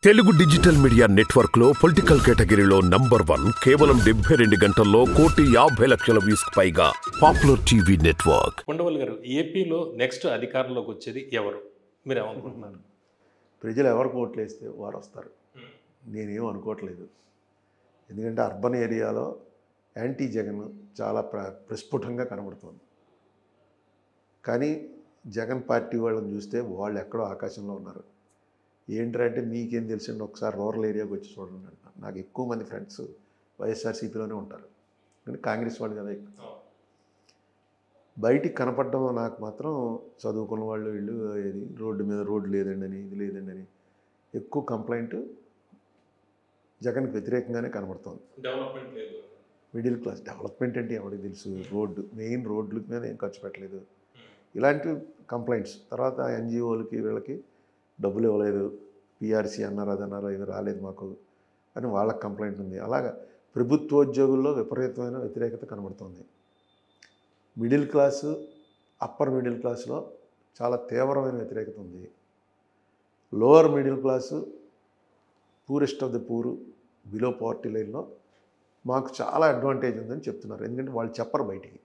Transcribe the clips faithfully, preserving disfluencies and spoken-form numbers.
Telugu digital media network లో political కేటగిరీలో number one కేవలం డెబ్బై రెండు గంటల్లో కోటి యాభై లక్షల వ్యూస్ పైగా పాపులర్ టీవీ నెట్వర్క్. ఉండవల్లి గారు, ఏపీలో నెక్స్ట్ అధికారంలోకి వచ్చేది ఎవరు? మీరు ఏమనుకుంటున్నారు? ప్రజలు ఎవరికి ఓట్లు వేస్తే వారు వస్తారు. నేనేం అనుకోవట్లేదు. ఎందుకంటే అర్బన్ ఏరియాలో యాంటీ జగన్ చాలా ప్ర ప్రస్ఫుటంగా కనబడుతుంది. కానీ జగన్ పార్టీ వాళ్ళని చూస్తే వాళ్ళు ఎక్కడో ఆకాశంలో ఉన్నారు. ఏంటంటే మీకేం తెలిసిండి, ఒకసారి రూరల్ ఏరియాకి వచ్చి చూడండి అంటున్నారు. నాకు ఎక్కువ మంది ఫ్రెండ్స్ వైఎస్ఆర్సీపీలోనే ఉంటారు, కానీ కాంగ్రెస్ వాళ్ళు కదా ఎక్కువ. బయటికి కనపడడం నాకు మాత్రం చదువుకున్న వాళ్ళు వీళ్ళు ఏది రోడ్డు మీద రోడ్డు లేదండి అని, ఇది లేదండి అని ఎక్కువ కంప్లైంట్ జగన్కి వ్యతిరేకంగానే కనబడుతుంది. డెవలప్మెంట్ లేదు, మిడిల్ క్లాస్ డెవలప్మెంట్ అంటే ఎవరికి తెలుసు? రోడ్డు మెయిన్ రోడ్ల మీద ఏం ఖర్చు పెట్టలేదు, ఇలాంటి కంప్లైంట్స్. తర్వాత ఎన్జిఓలకి వీళ్ళకి డబ్బులు ఇవ్వలేదు, పిఆర్సీ అన్నారు, అది అన్నారు, ఇది రాలేదు మాకు అని వాళ్ళకి కంప్లైంట్ ఉంది. అలాగా ప్రభుత్వోద్యోగుల్లో విపరీతమైన వ్యతిరేకత కనబడుతుంది. మిడిల్ క్లాసు, అప్పర్ మిడిల్ క్లాసులో చాలా తీవ్రమైన వ్యతిరేకత ఉంది. Lower middle class, poorest of the poor, below poverty లైన్లో మాకు చాలా అడ్వాంటేజ్ ఉందని చెప్తున్నారు. ఎందుకంటే వాళ్ళు చెప్పరు బయటికి,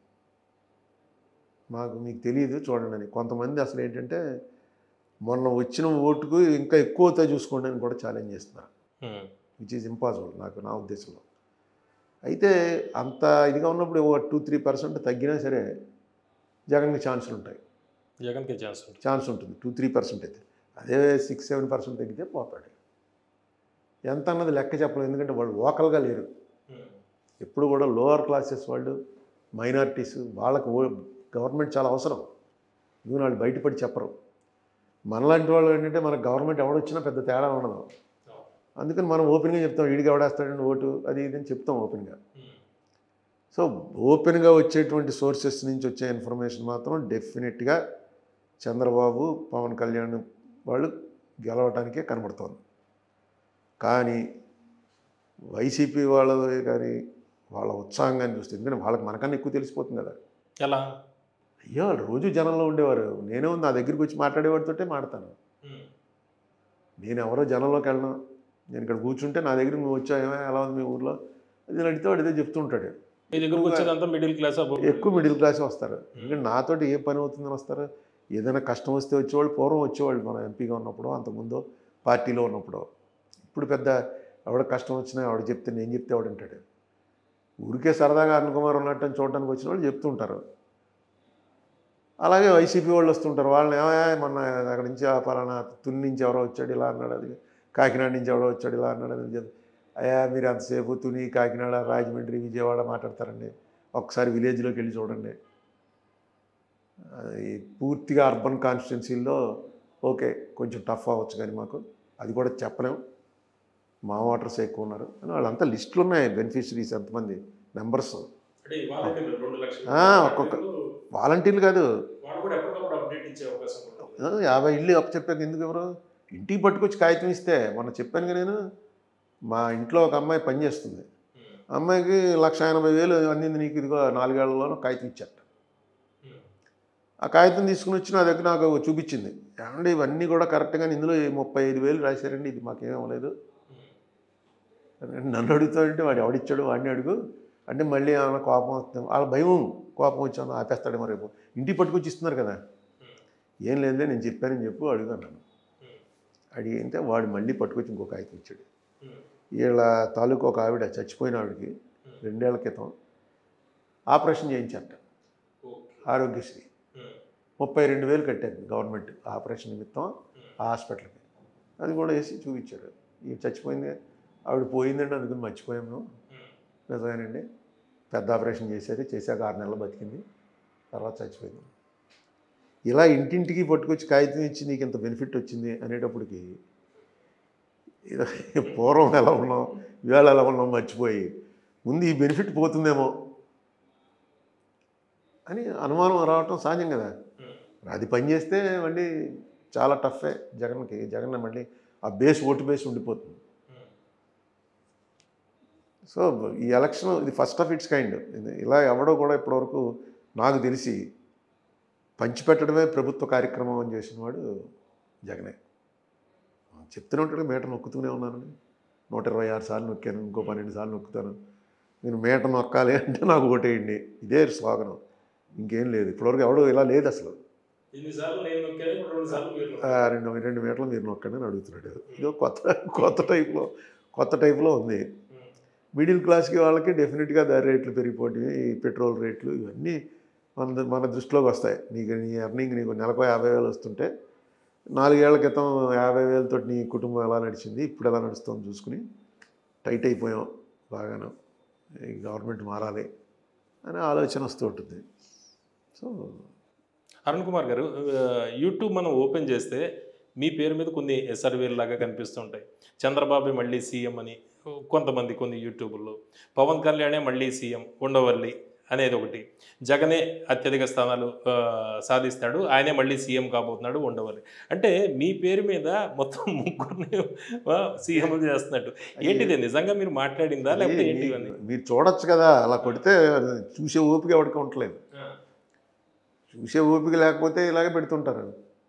మాకు మీకు తెలియదు చూడండి అని. కొంతమంది అసలు ఏంటంటే మొన్న వచ్చిన ఓటుకు ఇంకా ఎక్కువ అవుతా చూసుకోండి అని కూడా ఛాలెంజ్ చేస్తున్నారు, విచ్ ఈజ్ ఇంపాసిబుల్ నాకు నా ఉద్దేశంలో. అయితే అంత ఇదిగా ఉన్నప్పుడు ఒక టూ త్రీ పర్సెంట్ తగ్గినా సరే జగన్కి ఛాన్సులు ఉంటాయి. జగన్కి ఛాన్స్ ఉంటుంది ఛాన్స్ ఉంటుంది టూ త్రీ పర్సెంట్ అయితే. అదే సిక్స్ సెవెన్ పర్సెంట్ తగ్గితే పోతాడు. ఎంత అన్నది లెక్క చెప్పలేదు, ఎందుకంటే వాళ్ళు లోకల్గా లేరు. ఎప్పుడు కూడా లోవర్ క్లాసెస్ వాళ్ళు, మైనారిటీస్, వాళ్ళకు గవర్నమెంట్ చాలా అవసరం. ఇవి వాళ్ళు బయటపడి చెప్పరు. మనలాంటి వాళ్ళు ఏంటంటే మనకు గవర్నమెంట్ ఎవడొచ్చినా పెద్ద తేడా ఉండదు. అందుకని మనం ఓపెన్గా చెప్తాం, వీడికి ఎవడేస్తాడండి ఓటు అది ఇది అని చెప్తాం ఓపెన్గా. సో ఓపెన్గా వచ్చేటువంటి సోర్సెస్ నుంచి వచ్చే ఇన్ఫర్మేషన్ మాత్రం డెఫినెట్గా చంద్రబాబు, పవన్ కళ్యాణ్ వాళ్ళు గెలవటానికే కనబడుతోంది. కానీ వైసీపీ వాళ్ళది కానీ వాళ్ళ ఉత్సాహంగాన్ని చూస్తే, ఎందుకంటే వాళ్ళకి మనకన్నా ఎక్కువ తెలిసిపోతుంది కదా. ఎలా? అయ్యో వాళ్ళు రోజు జనంలో ఉండేవారు. నేనే నా దగ్గరికి వచ్చి మాట్లాడేవాడితోటే మాడతాను. నేను ఎవరో జనంలోకి వెళ్ళను. నేను ఇక్కడ కూర్చుంటే నా దగ్గర నువ్వు వచ్చావు, ఏమైనా ఎలా ఉంది మీ ఊర్లో అది అడిగితే వాడు ఇదే చెప్తూ ఉంటాడు. మీ దగ్గరకు వచ్చేదంతా మిడిల్ క్లాస్, ఎక్కువ మిడిల్ క్లాసే వస్తారు. ఎందుకంటే నాతోటి ఏ పని అవుతుందని వస్తారు. ఏదైనా కష్టం వస్తే వచ్చేవాళ్ళు, పూర్వం వచ్చేవాళ్ళు మనం ఎంపీగా ఉన్నప్పుడు, అంతకుముందు పార్టీలో ఉన్నప్పుడు. ఇప్పుడు పెద్ద ఎవడ కష్టం వచ్చినా ఎవడ చెప్తే నేను చెప్తే ఎవడంటాడు. ఊరికే సరదాగా అరుణ్ కుమార్ ఉన్నట్టు అని చూడటానికి వచ్చిన వాళ్ళు చెప్తుంటారు. అలాగే వైసీపీ వాళ్ళు వస్తుంటారు. వాళ్ళని ఏమయ్యా మొన్న అక్కడి నుంచి ఆ పలానా తుని నుంచి ఎవరో వచ్చాడు ఇలా అన్నాడు, అది కాకినాడ నుంచి ఎవరో వచ్చాడు ఇలా అన్నాడు అని చెప్పి, అయ్యా మీరు అంతసేపు తుని, కాకినాడ, రాజమండ్రి, విజయవాడ మాట్లాడతారండి. ఒకసారి విలేజ్లోకి వెళ్ళి చూడండి. అది పూర్తిగా అర్బన్ కాన్స్టిట్యున్సీల్లో ఓకే కొంచెం టఫ్ అవ్వచ్చు, కానీ మాకు అది కూడా చెప్పలేము, మా ఓటర్స్ ఎక్కువ ఉన్నారు అని వాళ్ళంతా లిస్టులు ఉన్నాయి. బెనిఫిషరీస్ ఎంతమంది నెంబర్స్, ఒక్కొక్క వాలంటీర్లు కాదు, యాభై ఇల్లు అప్పు చెప్పాక ఎందుకు ఎవరు ఇంటికి పట్టుకొచ్చి కాగితం ఇస్తే. మొన్న చెప్పాను కదా నేను, మా ఇంట్లో ఒక అమ్మాయి పనిచేస్తుంది, అమ్మాయికి లక్ష ఎనభై వేలు అందింది, నీకు ఇదిగో నాలుగేళ్లలో కాగితం ఇచ్చాట. ఆ కాగితం తీసుకుని వచ్చి నా దగ్గర నాకు చూపించింది. ఏమంటే ఇవన్నీ కూడా కరెక్ట్గా ఇందులో ముప్పై ఐదు వేలు రాశారండి, ఇది మాకేం అవ్వలేదు. నన్ను అడుగుతాడంటే వాడు ఎవడిచ్చాడు వాడిని అడుగు అంటే మళ్ళీ ఏమైనా కోపం వస్తుంది, వాళ్ళ భయం, కోపం వచ్చాను ఆపేస్తాడేమో రేపు. ఇంటికి పట్టుకొచ్చి ఇస్తున్నారు కదా, ఏం లేదులే నేను చెప్పానని చెప్పు అడుగు అన్నాను. అడిగితే వాడు మళ్ళీ పట్టుకొచ్చి ఇంకొక కాగితం ఇచ్చాడు. వీళ్ళ తాలూకు ఒక ఆవిడ చచ్చిపోయిన ఆవిడకి రెండేళ్ల క్రితం ఆపరేషన్ చేయించారట, ఆరోగ్యశ్రీ. ముప్పై రెండు వేలు కట్టారు గవర్నమెంట్ ఆపరేషన్ నిమిత్తం ఆ హాస్పిటల్కి. అది కూడా వేసి చూపించాడు. ఇక చచ్చిపోయింది ఆవిడ, పోయిందండి అందుకని మర్చిపోయాము. నిజమేనండి, పెద్ద ఆపరేషన్ చేసేది, చేశాక ఆరు నెలలు బతికింది, తర్వాత చచ్చిపోయింది. ఇలా ఇంటింటికి పట్టుకొచ్చి కాగితం ఇచ్చి నీకు ఇంత బెనిఫిట్ వచ్చింది అనేటప్పటికి పూర్వం ఎలా ఉన్నాం, ఇవాళ ఎలా ఉన్నాం మర్చిపోయి ముందు ఈ బెనిఫిట్ పోతుందేమో అని అనుమానం రావటం సహజం కదా. అది పనిచేస్తే మళ్ళీ చాలా టఫే జగన్కి. జగన్ మళ్ళీ ఆ బేస్, ఓటు బేస్ ఉండిపోతుంది. సో ఈ ఎలక్షన్ ఇది ఫస్ట్ ఆఫ్ ఇట్స్ కైండ్. ఇలా ఎవడో కూడా ఇప్పటివరకు నాకు తెలిసి పంచిపెట్టడమే ప్రభుత్వ కార్యక్రమం అని చేసినవాడు జగనే. చెప్తూనే ఉంటాడు మీటర్ నొక్కుతూనే ఉన్నాను, నూట ఇరవై ఆరు సార్లు నొక్కాను, ఇంకో పన్నెండు సార్లు నొక్కుతాను, మీరు మీటర్ నొక్కాలి అంటే నాకు ఓటేయండి, ఇదే స్లోగనం, ఇంకేం లేదు. ఇప్పటివరకు ఎవడో ఇలా లేదు అసలు. రెండు రెండు మీటర్లు మీరు నొక్కండి అని అడుగుతున్నాడు. ఇదో కొత్త కొత్త టైప్లో కొత్త టైప్లో ఉంది. మిడిల్ క్లాస్కి వాళ్ళకి డెఫినెట్గా ధర రేట్లు పెరిగిపోయి, ఈ పెట్రోల్ రేట్లు ఇవన్నీ మన మన దృష్టిలోకి వస్తాయి. నీకు నీ ఎర్నింగ్ నీకు నెలకు యాభై వేలు వస్తుంటే నాలుగేళ్ల క్రితం యాభై వేలతో నీ కుటుంబం ఎలా నడిచింది, ఇప్పుడు ఎలా నడుస్తుందో చూసుకుని టైట్ అయిపోయాం బాగాను, ఈ గవర్నమెంట్ మారాలి అనే ఆలోచన వస్తూ ఉంటుంది. సో అరుణ్ కుమార్ గారు, యూట్యూబ్ మనం ఓపెన్ చేస్తే మీ పేరు మీద కొన్ని సర్వేలు లాగా కనిపిస్తుంటాయి. చంద్రబాబు మళ్ళీ సీఎం అని కొంతమంది కొన్ని యూట్యూబ్లో, పవన్ కళ్యాణే మళ్ళీ సీఎం ఉండవల్లి అనేది ఒకటి, జగనే అత్యధిక స్థానాలు సాధిస్తాడు, ఆయనే మళ్ళీ సీఎం కాబోతున్నాడు ఉండవల్లి. అంటే మీ పేరు మీద మొత్తం ముగ్గురిని సీఎం చేస్తున్నట్టు. ఏంటిది నిజంగా మీరు మాట్లాడిందా లేకపోతే ఏంటి? మీరు చూడొచ్చు కదా, అలా కొడితే చూసే ఓపిక ఎవరికి ఉండలేదు. చూసే ఓపిక లేకపోతే ఇలాగే పెడుతుంటారు.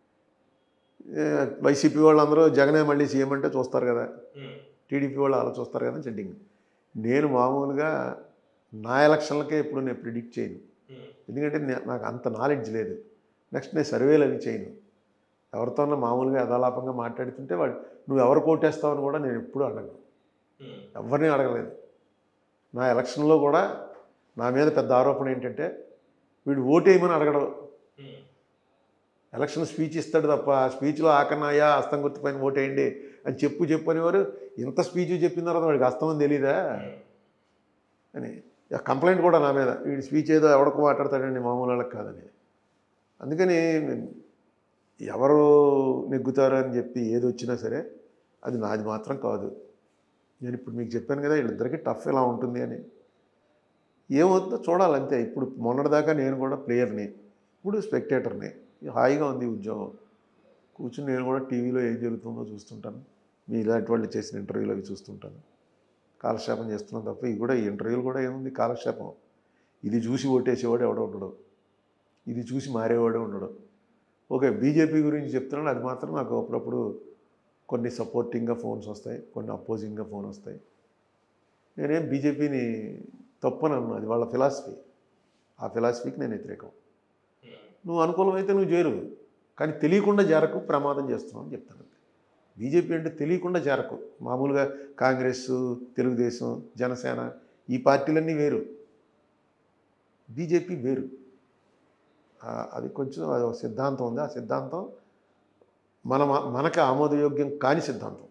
వైసీపీ వాళ్ళందరూ జగనే మళ్ళీ సీఎం అంటే చూస్తారు కదా, టీడీపీ వాళ్ళు అలా చూస్తారు కదా చెడ్డింగ్. నేను మామూలుగా నా ఎలక్షన్లకే ఎప్పుడు నేను ప్రిడిక్ట్ చేయను, ఎందుకంటే నాకు అంత నాలెడ్జ్ లేదు. నెక్స్ట్ నేను సర్వేలు అవి చేయను. ఎవరితోన్నా మామూలుగా యథాలాపంగా మాట్లాడుతుంటే వాడు నువ్వు ఎవరు కోటేస్తావని కూడా నేను ఎప్పుడూ అడగను, ఎవరిని అడగలేదు. నా ఎలక్షన్లో కూడా నా మీద పెద్ద ఆరోపణ ఏంటంటే వీడు ఓటేయమని అడగడం, ఎలక్షన్ స్పీచ్ ఇస్తాడు తప్ప ఆ స్పీచ్లో ఆకన్నాయా హస్తం గుర్తుపైన ఓటేయండి అని చెప్పు చెప్పు అనేవారు. ఇంత స్పీచ్ చెప్పిన తర్వాత వాడికి హస్తం తెలీదా అని కంప్లైంట్ కూడా నా మీద, వీడి స్పీచ్ ఏదో ఎవడకు మాట్లాడతాడండి మామూలు వాళ్ళకి కాదని. అందుకని ఎవరు నెగ్గుతారు అని చెప్పి ఏది వచ్చినా సరే అది నాది మాత్రం కాదు. నేను ఇప్పుడు మీకు చెప్పాను కదా వీళ్ళిద్దరికీ టఫ్ ఎలా ఉంటుంది అని, ఏమవుతుందో చూడాలంతే. ఇప్పుడు మొన్నటిదాకా నేను కూడా ప్లేయర్ని, ఇప్పుడు స్పెక్టేటర్ని, హాయిగా ఉంది ఉద్యోగం. కూర్చుని నేను కూడా టీవీలో ఏం జరుగుతుందో చూస్తుంటాను, మీ ఇలాంటి వాళ్ళు చేసిన ఇంటర్వ్యూలు అవి చూస్తుంటాను, కాలక్షేపం చేస్తున్నాను తప్ప ఇవి కూడా ఈ ఇంటర్వ్యూలు కూడా ఏముంది కాలక్షేపం. ఇది చూసి ఓటేసేవాడు ఎవడో ఉండడు, ఇది చూసి మారేవాడే ఉండడు. ఓకే బీజేపీ గురించి చెప్తున్నాను, అది మాత్రం నాకు అప్పుడప్పుడు కొన్ని సపోర్టింగ్గా ఫోన్స్ వస్తాయి, కొన్ని అపోజింగ్గా ఫోన్ వస్తాయి. నేనేం బీజేపీని తప్పనన్ను, అది వాళ్ళ ఫిలాసఫీ, ఆ ఫిలాసఫీకి నేను వ్యతిరేకం. నువ్వు అనుకూలమైతే నువ్వు చేరు, కానీ తెలియకుండా చేరకు ప్రమాదం చేస్తున్నావు అని చెప్తాను. బీజేపీ అంటే తెలియకుండా చేరకు. మామూలుగా కాంగ్రెస్, తెలుగుదేశం, జనసేన ఈ పార్టీలన్నీ వేరు, బీజేపీ వేరు. అది కొంచెం అది ఒక సిద్ధాంతం ఉంది, ఆ సిద్ధాంతం మన మనకు ఆమోదయోగ్యం కాని సిద్ధాంతం.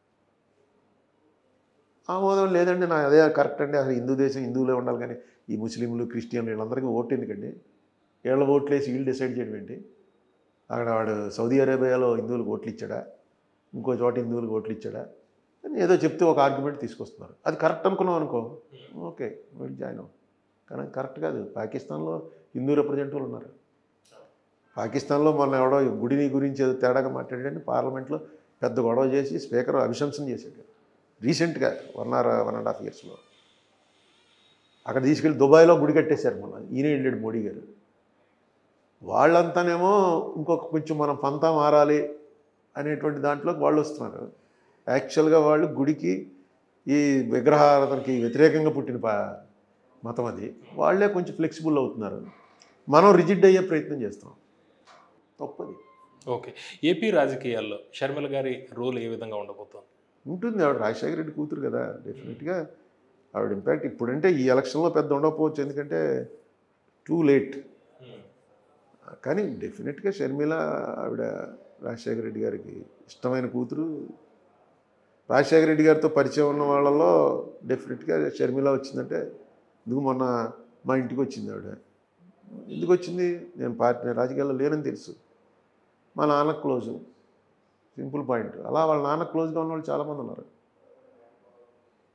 ఆమోదం లేదండి నా అదే కరెక్ట్ అండి, అసలు హిందూ దేశం హిందువులే ఉండాలి, కానీ ఈ ముస్లింలు క్రిస్టియన్లు వీళ్ళందరికీ ఓటు ఎందుకండి, వీళ్ళ ఓట్లు వేసి వీళ్ళు డిసైడ్ చేయడం ఏంటి? అక్కడ వాడు సౌదీ అరేబియాలో హిందువులకు ఓట్లు ఇచ్చాడా, ఇంకో చోట హిందువులకు ఓట్లు ఇచ్చాడా అని ఏదో చెప్తే ఒక ఆర్గ్యుమెంట్ తీసుకొస్తున్నారు. అది కరెక్ట్ అనుకున్నాం అనుకో, ఓకే వెళ్ళి జాయిన్ అవ్వం. కానీ కరెక్ట్ కాదు. పాకిస్తాన్లో హిందూ రిప్రజెంటేటివ్లు ఉన్నారు. పాకిస్తాన్లో మొన్న ఎవడో గుడిని గురించి ఏదో తేడాగా మాట్లాడాడని పార్లమెంట్లో పెద్ద గొడవ చేసి స్పీకర్ అభిశంసన చేశాడు రీసెంట్గా, one or one and half ఇయర్స్లో. అక్కడ తీసుకెళ్ళి దుబాయ్లో గుడి కట్టేశారు మొన్న, ఈయన వెళ్ళాడు మోడీ గారు. వాళ్ళంతానేమో ఇంకొక కొంచెం మనం పంతా మారాలి అనేటువంటి దాంట్లోకి వాళ్ళు వస్తున్నారు. యాక్చువల్గా వాళ్ళు గుడికి ఈ విగ్రహారాధనకి వ్యతిరేకంగా పుట్టిన పా మతం అది, వాళ్ళే కొంచెం ఫ్లెక్సిబుల్ అవుతున్నారు. మనం రిజిడ్ అయ్యే ప్రయత్నం చేస్తాం, తప్పది. ఓకే, ఏపీ రాజకీయాల్లో షర్మిల గారి రోల్ ఏ విధంగా ఉండబోతోంది? ఉంటుంది. ఆవిడ రాజశేఖర రెడ్డి కూతురు కదా, డెఫినెట్గా ఆవిడ ఇంపాక్ట్ ఇప్పుడంటే ఈ ఎలక్షన్లో పెద్ద ఉండకపోవచ్చు, ఎందుకంటే టూ లేట్. కానీ డెఫినెట్గా షర్మిల ఆవిడ రాజశేఖర రెడ్డి గారికి ఇష్టమైన కూతురు. రాజశేఖర రెడ్డి గారితో పరిచయం ఉన్న వాళ్ళలో డెఫినెట్గా షర్మిల వచ్చిందంటే, ఎందుకు మొన్న మా ఇంటికి వచ్చింది ఆవిడ. ఎందుకు వచ్చింది? నేను పార్టీ రాజకీయాల్లో లేనని తెలుసు, మా నాన్న క్లోజు, సింపుల్ పాయింట్. అలా వాళ్ళ నాన్న క్లోజ్గా ఉన్న వాళ్ళు చాలామంది ఉన్నారు.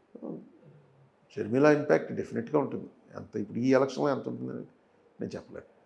షర్మిల ఇంపాక్ట్ డెఫినెట్గా ఉంటుంది. ఎంత ఇప్పుడు ఈ ఎలక్షన్లో ఎంత ఉంటుందని నేను చెప్పలేను.